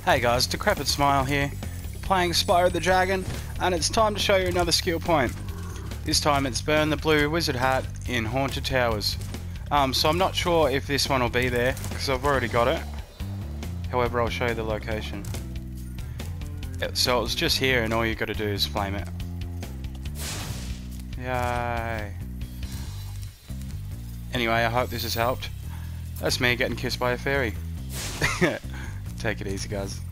Hey guys, Decrepit Smile here, playing Spyro the Dragon, and it's time to show you another skill point. This time it's burn the blue wizard hat in Haunted Towers. So I'm not sure if this one will be there, because I've already got it. However, I'll show you the location. So it's just here, and all you got to do is flame it. Yay. Anyway, I hope this has helped. That's me getting kissed by a fairy. Take it easy, guys.